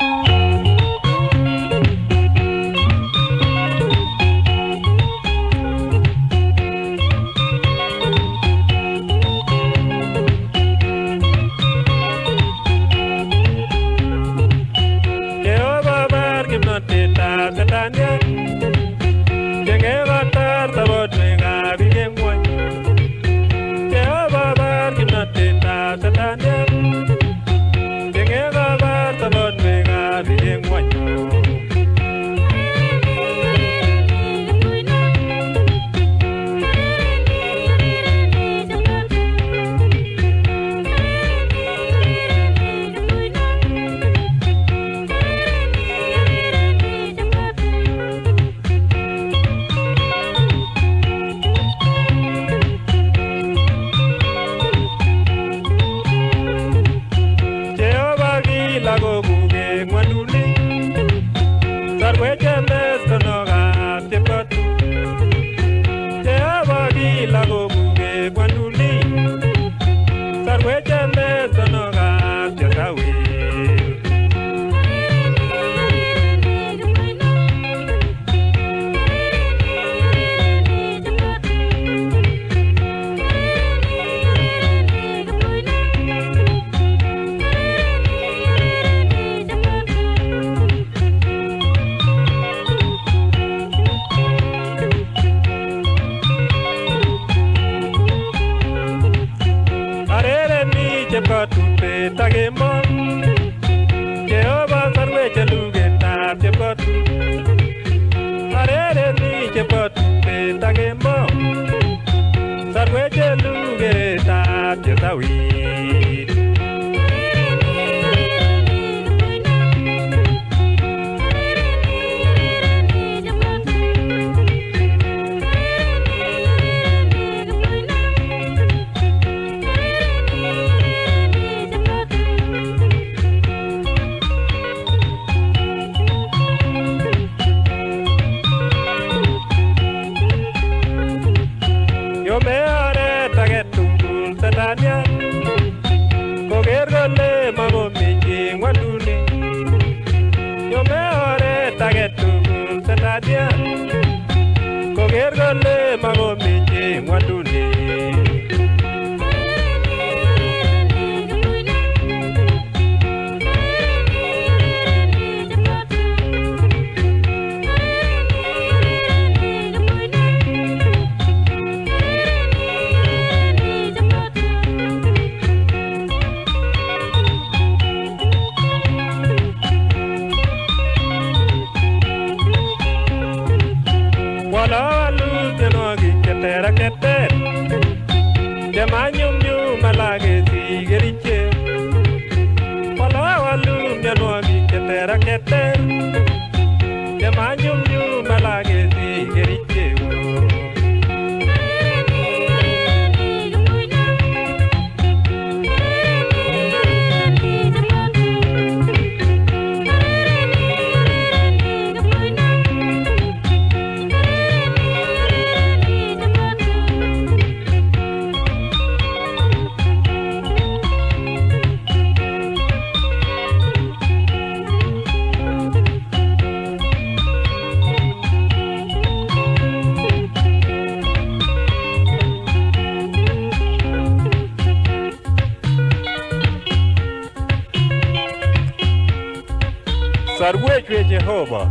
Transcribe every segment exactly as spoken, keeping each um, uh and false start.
Sarwech Jehova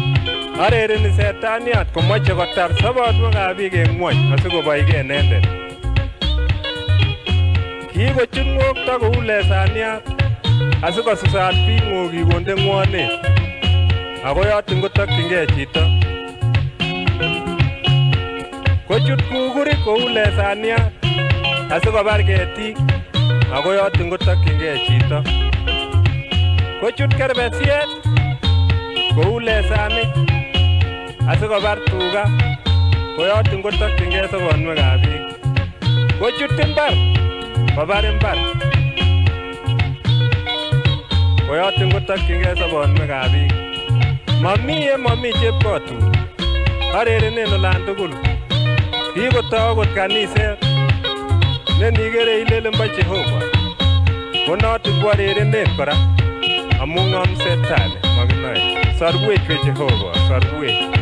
arereni setaniat komoche kotar sobonwekab biik eng ngwony asikoboike inendet. Kikochut ng'okto kou lesaniat asikosusat biik ng'okik konde ng'wonet, ako yotin kotokyingei chito. Kochut kukurik kou lesaniat asikobar ketik, ako yotin kotokyingei chito. Kochut kerbesiet kou lesanik asikobar tuga, koyotin kotokyingei sobonwekab biik. Kochut imbar kobar imbar, koyotin kotokyingei sobonwekab biik. Mami ye mami chepkotut, arerenen olan tugul. Kikotou akot kaniset ne nigere ilelen bo Jehova, ko notin koarerenen kora amu ng'omset tani makinoe. Sorwech we Jehova, sorwech.